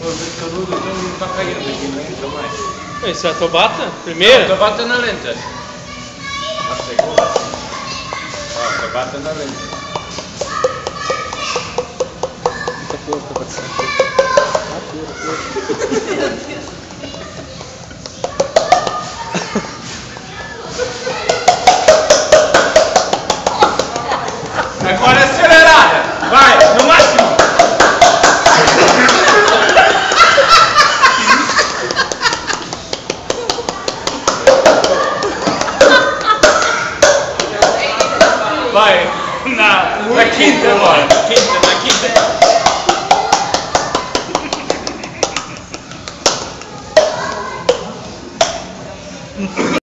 Pescarudo então não está caindo aqui, não entra mais. Isso é a Tobata? Primeira? Não, Tobata na lenta. A segunda. Ó, Tobata na lenta. Muita força, parceiro. Agora é acelerada. Vai, no máximo. Vai, na quinta agora. Quinta,